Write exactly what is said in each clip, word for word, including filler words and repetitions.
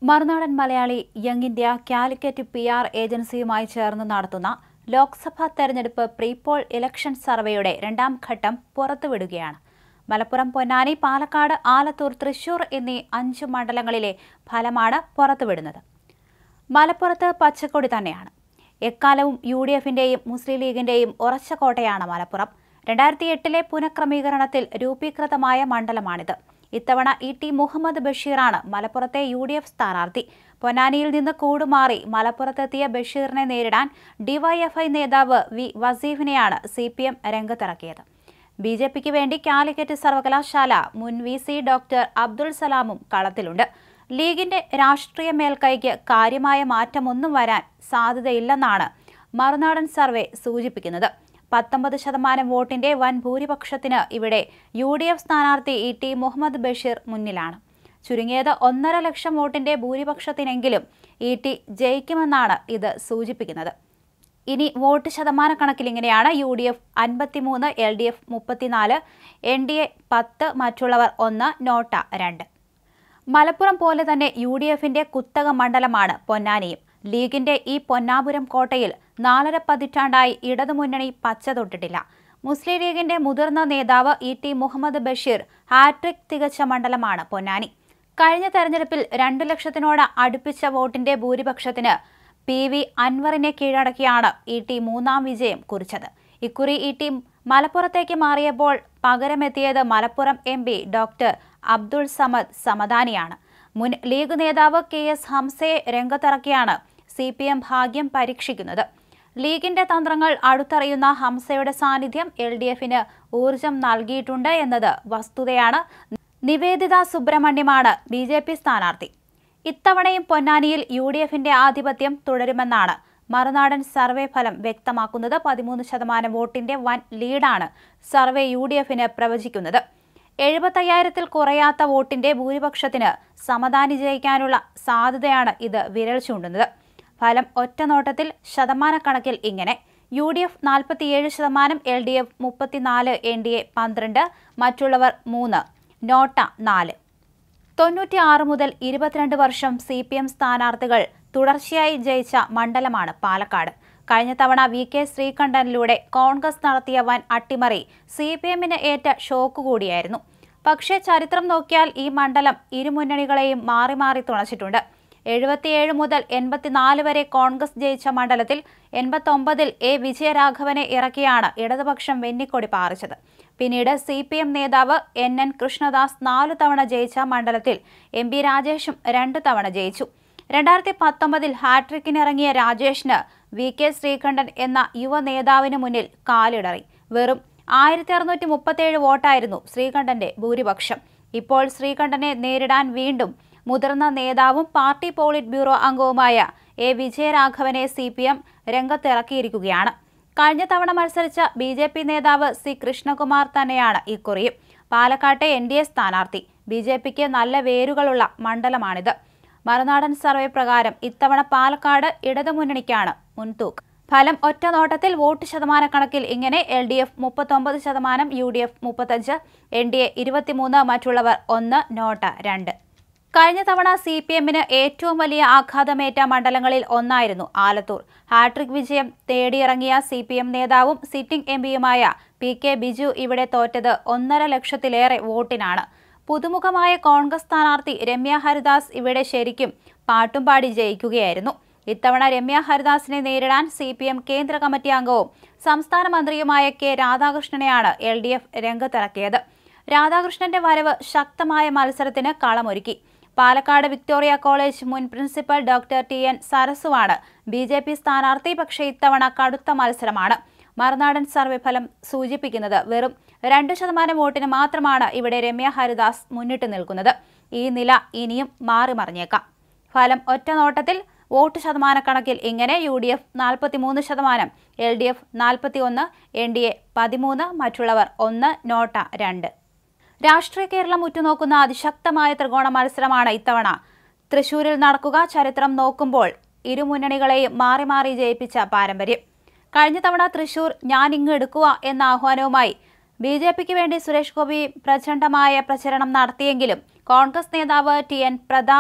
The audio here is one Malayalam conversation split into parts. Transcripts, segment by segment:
മറുനാടൻ Malayali young India Calicut P R ഏജൻസിയുമായി ചേർന്ന് നടത്തുന്ന ലോക്സഭാ തെരഞ്ഞെടുപ്പ് പ്രീപോൾ ഇലക്ഷൻ സർവേയുടെ രണ്ടാം ഘട്ടം പുറത്തുവിടുകയാണ്. മലപ്പുറം, പൊന്നാനി, പാലക്കാട്, ആലത്തൂർ, തൃശൂർ എന്നീ അഞ്ച് മണ്ഡലങ്ങളിലെ ഫലമാണ് പുറത്തുവിടുന്നത്. മലപ്പുറത്ത് പച്ചക്കൊടി തന്നെയാണ്. എക്കാലവും യു ഡി എഫിന്റെയും മുസ്ലിം ലീഗിന്റെയും ഉറച്ച കോട്ടയാണ് മലപ്പുറം. രണ്ടായിരത്തി എട്ടിലെ പുനഃക്രമീകരണത്തിൽ രൂപീകൃതമായ മണ്ഡലമാണിത്. ഇത്തവണ ഇ ടി മുഹമ്മദ് ബഷീറാണ് മലപ്പുറത്തെ യു ഡി എഫ് സ്ഥാനാർത്ഥി. പൊന്നാനിയിൽ നിന്ന് കൂടുമാറി മലപ്പുറത്തെത്തിയ ബഷീറിനെ നേരിടാൻ ഡിവൈഎഫ്ഐ നേതാവ് വി വസീഫിനെയാണ് സി പി എം രംഗത്തിറക്കിയത്. ബി ജെ പിക്ക് വേണ്ടി കാലിക്കറ്റ് സർവകലാശാല മുൻ വി സി ഡോക്ടർ അബ്ദുൾ സലാമും കളത്തിലുണ്ട്. ലീഗിന്റെ രാഷ്ട്രീയ മേൽക്കൈക്ക് കാര്യമായ മാറ്റമൊന്നും വരാൻ സാധ്യതയില്ലെന്നാണ് മറുനാടൻ സർവേ സൂചിപ്പിക്കുന്നത്. പത്തൊമ്പത് ശതമാനം വോട്ടിന്റെ വൻ ഭൂരിപക്ഷത്തിന് ഇവിടെ യു ഡി എഫ് സ്ഥാനാർത്ഥി ഇ ടി മുഹമ്മദ് ബഷീർ മുന്നിലാണ്. ചുരുങ്ങിയത് ഒന്നര ലക്ഷം വോട്ടിന്റെ ഭൂരിപക്ഷത്തിനെങ്കിലും ഇ ടി ജയിക്കുമെന്നാണ് ഇത് സൂചിപ്പിക്കുന്നത്. ഇനി വോട്ട് ശതമാന കണക്കിൽ ഇങ്ങനെയാണ്: യു ഡി എഫ് അൻപത്തിമൂന്ന്, എൽ ഡി എഫ് മുപ്പത്തിനാല്, എൻ ഡി എ പത്ത്, മറ്റുള്ളവർ ഒന്ന്, നോട്ട രണ്ട്. മലപ്പുറം പോലെ തന്നെ യു ഡി എഫിന്റെ കുത്തക മണ്ഡലമാണ് പൊന്നാനിയും. ലീഗിന്റെ ഈ പൊന്നാപുരം കോട്ടയിൽ നാലര പതിറ്റാണ്ടായി ഇടതുമുന്നണി പച്ച തൊട്ടിട്ടില്ല. മുസ്ലിം ലീഗിന്റെ മുതിർന്ന നേതാവ് E T Muhammad Basheer hat trick തികച്ച മണ്ഡലമാണ് പൊന്നാനി. കഴിഞ്ഞ തെരഞ്ഞെടുപ്പിൽ രണ്ടു ലക്ഷത്തിനോട് അടുപ്പിച്ച വോട്ടിന്റെ ഭൂരിപക്ഷത്തിന് പി വി അൻവറിനെ കീഴടക്കിയാണ് ഇ ടി മൂന്നാം വിജയം കുറിച്ചത്. ഇക്കുറി ഇ ടി മലപ്പുറത്തേക്ക് മാറിയപ്പോൾ പകരമെത്തിയത് Malappuram M P doctor Abdul Samad സമദാനിയാണ്. മുൻ ലീഗ് നേതാവ് കെ എസ് ഹംസയെ രംഗത്തിറക്കിയാണ് സി പി എം ഭാഗ്യം പരീക്ഷിക്കുന്നത്. ലീഗിന്റെ തന്ത്രങ്ങൾ അടുത്തറിയുന്ന ഹംസയുടെ സാന്നിധ്യം എൽ ഡി എഫിന് ഊർജം നൽകിയിട്ടുണ്ട് എന്നത് വസ്തുതയാണ്. നിവേദിത സുബ്രഹ്മണ്യമാണ് ബി ജെ പി സ്ഥാനാർത്ഥി. ഇത്തവണയും പൊന്നാനിയിൽ യു ഡി എഫിന്റെ ആധിപത്യം തുടരുമെന്നാണ് മറുനാടൻ സർവേ ഫലം വ്യക്തമാക്കുന്നത്. പതിമൂന്ന് ശതമാനം വോട്ടിന്റെ വൻ ലീഡാണ് സർവേ യു ഡി എഫിന് പ്രവചിക്കുന്നത്. എഴുപത്തയ്യായിരത്തിൽ കുറയാത്ത വോട്ടിന്റെ ഭൂരിപക്ഷത്തിന് സമദാനി ജയിക്കാനുള്ള സാധ്യതയാണ് ഇത് വിരൽ ചൂണ്ടുന്നത്. ഫലം ഒറ്റനോട്ടത്തിൽ ശതമാനക്കണക്കിൽ ഇങ്ങനെ: യു ഡി എഫ് നാൽപ്പത്തിയേഴ് ശതമാനം, എൽ ഡി എഫ് മുപ്പത്തിനാല്, എൻ ഡി എ പന്ത്രണ്ട്, മറ്റുള്ളവർ മൂന്ന്, നോട്ട നാല്. തൊണ്ണൂറ്റി ആറ് മുതൽ ഇരുപത്തിരണ്ട് വർഷം സി പി എം സ്ഥാനാർത്ഥികൾ തുടർച്ചയായി ജയിച്ച മണ്ഡലമാണ് പാലക്കാട്. കഴിഞ്ഞ തവണ വി കെ ശ്രീകണ്ഠനിലൂടെ കോൺഗ്രസ് നടത്തിയ വൻ അട്ടിമറി സി പി എമ്മിന് ഏറ്റ ഷോക്ക് കൂടിയായിരുന്നു. പക്ഷേ ചരിത്രം നോക്കിയാൽ ഈ മണ്ഡലം ഇരുമുന്നണികളെയും മാറി മാറി തുണച്ചിട്ടുണ്ട്. എഴുപത്തിയേഴ് മുതൽ എൺപത്തിനാല് വരെ കോൺഗ്രസ് ജയിച്ച മണ്ഡലത്തിൽ എൺപത്തൊമ്പതിൽ എ വിജയരാഘവനെ ഇറക്കിയാണ് ഇടതുപക്ഷം വെന്നിക്കൊടി പാറിച്ചത്. പിന്നീട് സി പി എം നേതാവ് എൻ എൻ കൃഷ്ണദാസ് നാലു തവണ ജയിച്ച മണ്ഡലത്തിൽ എം പി രാജേഷും രണ്ടു തവണ ജയിച്ചു. രണ്ടായിരത്തി പത്തൊമ്പതിൽ ഹാട്രിക്കിനിറങ്ങിയ രാജേഷിന് വി കെ ശ്രീകണ്ഠൻ എന്ന യുവ നേതാവിന് മുന്നിൽ കാലിടറി. വെറും ആയിരത്തി അറുന്നൂറ്റി മുപ്പത്തേഴ് വോട്ടായിരുന്നു ശ്രീകണ്ഠന്റെ ഭൂരിപക്ഷം. ഇപ്പോൾ ശ്രീകണ്ഠനെ നേരിടാൻ വീണ്ടും മുതിർന്ന നേതാവും പാർട്ടി പോളിറ്റ് ബ്യൂറോ അംഗവുമായ എ വിജയരാഘവനെ സി പി എം രംഗത്തിറക്കിയിരിക്കുകയാണ്. കഴിഞ്ഞ തവണ മത്സരിച്ച ബി ജെ പി നേതാവ് സി കൃഷ്ണകുമാർ തന്നെയാണ് ഇക്കുറിയും പാലക്കാട്ടെ എൻ ഡി എ സ്ഥാനാർത്ഥി. ബി ജെ പിക്ക് നല്ല വേരുകളുള്ള മണ്ഡലമാണിത്. മറുനാടൻ സർവേ പ്രകാരം ഇത്തവണ പാലക്കാട് ഇടതുമുന്നണിക്കാണ് മുൻതൂക്കം. ഫലം ഒറ്റനോട്ടത്തിൽ വോട്ട് ശതമാനക്കണക്കിൽ ഇങ്ങനെ: എൽ ഡി എഫ് മുപ്പത്തൊമ്പത് ശതമാനം, യു ഡി എഫ് മുപ്പത്തഞ്ച്, എൻ ഡി എ ഇരുപത്തിമൂന്ന്, മറ്റുള്ളവർ ഒന്ന്, നോട്ട രണ്ട്. കഴിഞ്ഞ തവണ സി പി എമ്മിന് ഏറ്റവും വലിയ ആഘാതമേറ്റ മണ്ഡലങ്ങളിൽ ഒന്നായിരുന്നു ആലത്തൂർ. ഹാട്രിക് വിജയം തേടിയിറങ്ങിയ സി പി എം നേതാവും സിറ്റിംഗ് എം പിയുമായ പി കെ ബിജു ഇവിടെ തോറ്റത് ഒന്നര ലക്ഷത്തിലേറെ വോട്ടിനാണ്. പുതുമുഖമായ കോൺഗ്രസ് സ്ഥാനാർത്ഥി രമ്യ ഹരിദാസ് ഇവിടെ ശരിക്കും പാട്ടും പാടി ജയിക്കുകയായിരുന്നു. ഇത്തവണ രമ്യ ഹരിദാസിനെ നേരിടാൻ സി പി എം കേന്ദ്ര കമ്മിറ്റി അംഗവും സംസ്ഥാന മന്ത്രിയുമായ കെ രാധാകൃഷ്ണനെയാണ് എൽ ഡി എഫ് രംഗത്തിറക്കിയത്. രാധാകൃഷ്ണന്റെ വരവ് ശക്തമായ മത്സരത്തിന് കളമൊരുക്കി. പാലക്കാട് വിക്ടോറിയ കോളേജ് മുൻ പ്രിൻസിപ്പൽ ഡോക്ടർ ടി എൻ സരസുവാണ് ബി ജെ പി സ്ഥാനാർത്ഥി. പക്ഷേ ഇത്തവണ കടുത്ത മത്സരമാണ്. മറുനാടൻ സർവേ ഫലം സൂചിപ്പിക്കുന്നത് വെറും രണ്ട് ശതമാനം വോട്ടിന് മാത്രമാണ് ഇവിടെ രമ്യ ഹരിദാസ് മുന്നിട്ട് നിൽക്കുന്നത്. ഈ നില ഇനിയും മാറി മറിഞ്ഞേക്കാം. ഫലം ഒറ്റനോട്ടത്തിൽ വോട്ട് ശതമാനക്കണക്കിൽ ഇങ്ങനെ: യു ഡി എഫ് നാൽപ്പത്തിമൂന്ന് ശതമാനം, എൽ ഡി എഫ് നാൽപ്പത്തി ഒന്ന്, എൻ ഡി എ പതിമൂന്ന്, മറ്റുള്ളവർ ഒന്ന്, നോട്ട രണ്ട്. രാഷ്ട്രീയ കേരളം ഉറ്റുനോക്കുന്ന അതിശക്തമായ ത്രികോണ മത്സരമാണ് ഇത്തവണ തൃശൂരിൽ നടക്കുക. ചരിത്രം നോക്കുമ്പോൾ ഇരുമുന്നണികളെയും മാറി മാറി ജയിപ്പിച്ച പാരമ്പര്യം. കഴിഞ്ഞ തവണ തൃശൂർ ഞാൻ ഇങ്ങ് എടുക്കുക എന്ന ആഹ്വാനവുമായി ബി ജെ പിക്ക് വേണ്ടി സുരേഷ് ഗോപി പ്രചണ്ഡമായ പ്രചരണം നടത്തിയെങ്കിലും കോൺഗ്രസ് നേതാവ് ടി എൻ പ്രതാപൻ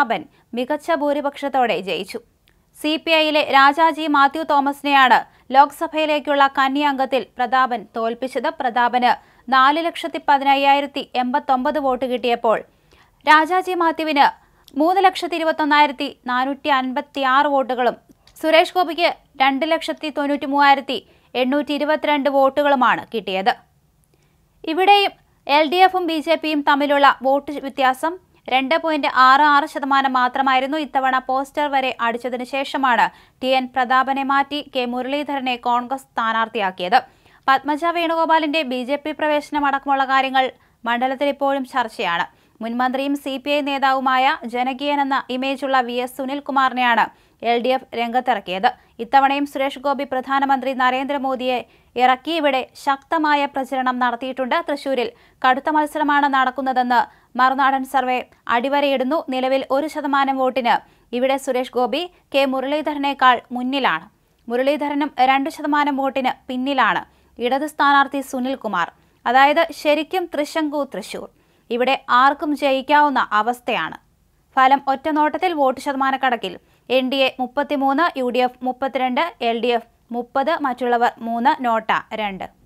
മികച്ച ഭൂരിപക്ഷത്തോടെ ജയിച്ചു. സി പി ഐയിലെ രാജാജി മാത്യു തോമസിനെയാണ് ലോക്സഭയിലേക്കുള്ള കന്നി അംഗത്തിൽ പ്രതാപൻ തോൽപ്പിച്ചത്. പ്രതാപന് നാല് ലക്ഷത്തി പതിനയ്യായിരത്തി എൺപത്തൊമ്പത് വോട്ട് കിട്ടിയപ്പോൾ രാജാജി മാത്യുവിന് മൂന്ന് ലക്ഷത്തി ഇരുപത്തൊന്നായിരത്തി നാനൂറ്റി അൻപത്തി ആറ് വോട്ടുകളും സുരേഷ് ഗോപിക്ക് രണ്ട് ലക്ഷത്തി തൊണ്ണൂറ്റി മൂവായിരത്തി എണ്ണൂറ്റി ഇരുപത്തിരണ്ട് വോട്ടുകളുമാണ് കിട്ടിയത്. ഇവിടെയും എൽ ഡി എഫും ബി ജെ പിയും തമ്മിലുള്ള വോട്ട് വ്യത്യാസം രണ്ട് പോയിന്റ് ആറ് ആറ് ശതമാനം മാത്രമായിരുന്നു. ഇത്തവണ പോസ്റ്റർ വരെ അടിച്ചതിനു ശേഷമാണ് ടി എൻ പ്രതാപനെ മാറ്റി കെ മുരളീധരനെ കോൺഗ്രസ് സ്ഥാനാർത്ഥിയാക്കിയത്. പത്മജ വേണുഗോപാലിന്റെ ബി ജെ പി പ്രവേശനം അടക്കമുള്ള കാര്യങ്ങൾ മണ്ഡലത്തിൽ ഇപ്പോഴും ചർച്ചയാണ്. മുൻമന്ത്രിയും സി പി ഐ നേതാവുമായ ജനകീയൻ എന്ന ഇമേജുള്ള വി എസ് സുനിൽകുമാറിനെയാണ് എൽ ഡി എഫ് രംഗത്തിറക്കിയത്. ഇത്തവണയും സുരേഷ് ഗോപി പ്രധാനമന്ത്രി നരേന്ദ്രമോദിയെ ഇറക്കി ഇവിടെ ശക്തമായ പ്രചരണം നടത്തിയിട്ടുണ്ട്. തൃശൂരിൽ കടുത്ത മത്സരമാണ് നടക്കുന്നതെന്ന് മറുനാടൻ സർവേ അടിവരയിടുന്നു. നിലവിൽ ഒരു ശതമാനം വോട്ടിന് ഇവിടെ സുരേഷ് ഗോപി കെ മുരളീധരനേക്കാൾ മുന്നിലാണ്. മുരളീധരനും രണ്ട് ശതമാനം വോട്ടിന് പിന്നിലാണ് ഇടത് സ്ഥാനാർത്ഥി സുനിൽകുമാർ. അതായത് ശരിക്കും തൃശങ്കു തൃശൂർ. ഇവിടെ ആർക്കും ജയിക്കാവുന്ന അവസ്ഥയാണ്. ഫലം ഒറ്റനോട്ടത്തിൽ വോട്ട് ശതമാനക്കണക്കിൽ എൻ ഡി എ മുപ്പത്തിമൂന്ന്, യു ഡി എഫ് മുപ്പത്തിരണ്ട്, എൽ ഡി എഫ് മുപ്പത്, മറ്റുള്ളവർ മൂന്ന്, നോട്ട രണ്ട്.